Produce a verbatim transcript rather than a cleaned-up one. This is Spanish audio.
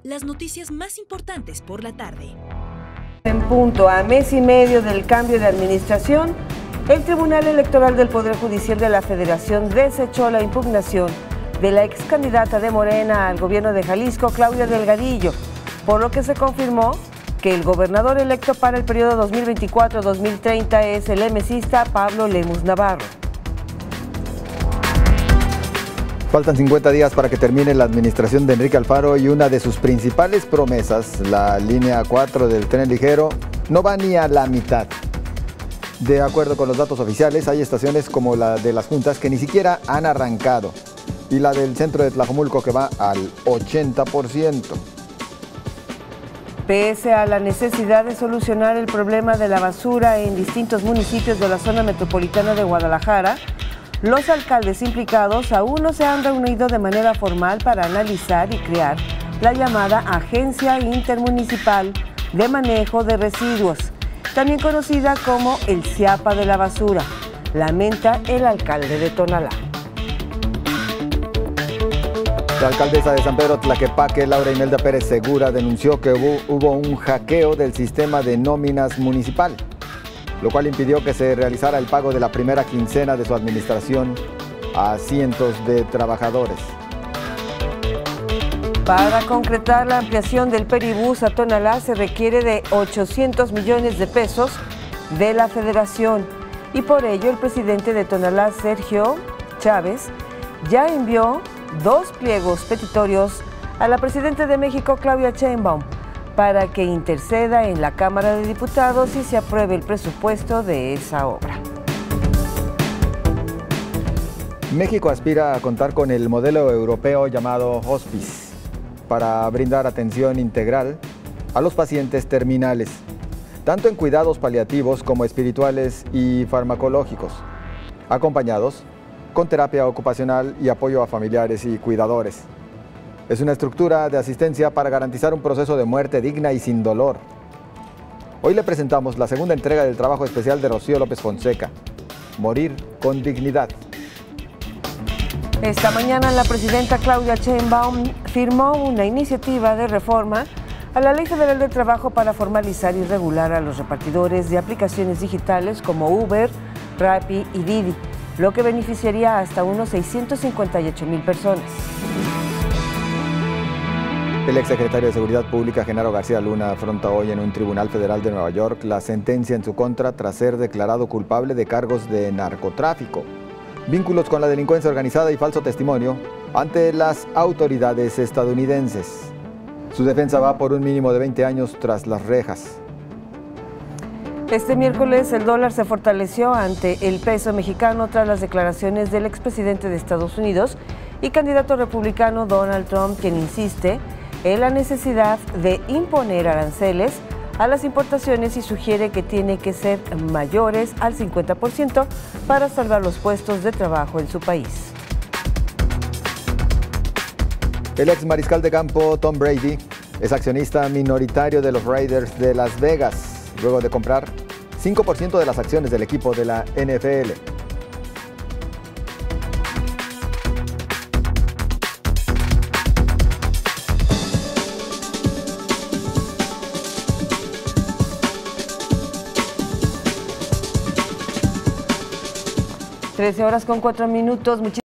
las noticias más importantes por la tarde. En punto, a mes y medio del cambio de administración, el Tribunal Electoral del Poder Judicial de la Federación desechó la impugnación de la ex candidata de Morena al gobierno de Jalisco, Claudia Delgadillo, por lo que se confirmó que el gobernador electo para el periodo dos mil veinticuatro a dos mil treinta es el emesista Pablo Lemus Navarro. Faltan cincuenta días para que termine la administración de Enrique Alfaro y una de sus principales promesas, la línea cuatro del tren ligero, no va ni a la mitad. De acuerdo con los datos oficiales, hay estaciones como la de las Juntas que ni siquiera han arrancado y la del centro de Tlajomulco que va al ochenta por ciento. Pese a la necesidad de solucionar el problema de la basura en distintos municipios de la zona metropolitana de Guadalajara, los alcaldes implicados aún no se han reunido de manera formal para analizar y crear la llamada Agencia Intermunicipal de Manejo de Residuos, también conocida como el CIAPA de la basura, lamenta el alcalde de Tonalá. La alcaldesa de San Pedro Tlaquepaque, Laura Imelda Pérez Segura, denunció que hubo, hubo un hackeo del sistema de nóminas municipal, lo cual impidió que se realizara el pago de la primera quincena de su administración a cientos de trabajadores. Para concretar la ampliación del Peribús a Tonalá se requiere de ochocientos millones de pesos de la Federación y por ello el presidente de Tonalá, Sergio Chávez, ya envió dos pliegos petitorios a la presidenta de México, Claudia Sheinbaum, para que interceda en la Cámara de Diputados y se apruebe el presupuesto de esa obra. México aspira a contar con el modelo europeo llamado Hospice para brindar atención integral a los pacientes terminales, tanto en cuidados paliativos como espirituales y farmacológicos, acompañados con terapia ocupacional y apoyo a familiares y cuidadores. Es una estructura de asistencia para garantizar un proceso de muerte digna y sin dolor. Hoy le presentamos la segunda entrega del trabajo especial de Rocío López Fonseca, Morir con Dignidad. Esta mañana la presidenta Claudia Sheinbaum firmó una iniciativa de reforma a la Ley Federal del Trabajo para formalizar y regular a los repartidores de aplicaciones digitales como Uber, Rappi y Didi, lo que beneficiaría hasta unos seiscientos cincuenta y ocho mil personas. El exsecretario de Seguridad Pública, Genaro García Luna, afronta hoy en un tribunal federal de Nueva York la sentencia en su contra tras ser declarado culpable de cargos de narcotráfico, vínculos con la delincuencia organizada y falso testimonio ante las autoridades estadounidenses. Su defensa va por un mínimo de veinte años tras las rejas. Este miércoles el dólar se fortaleció ante el peso mexicano tras las declaraciones del expresidente de Estados Unidos y candidato republicano Donald Trump, quien insiste en la necesidad de imponer aranceles a las importaciones y sugiere que tiene que ser mayores al cincuenta por ciento para salvar los puestos de trabajo en su país. El ex mariscal de campo Tom Brady es accionista minoritario de los Raiders de Las Vegas, luego de comprar cinco por ciento de las acciones del equipo de la N F L. trece horas con cuatro minutos.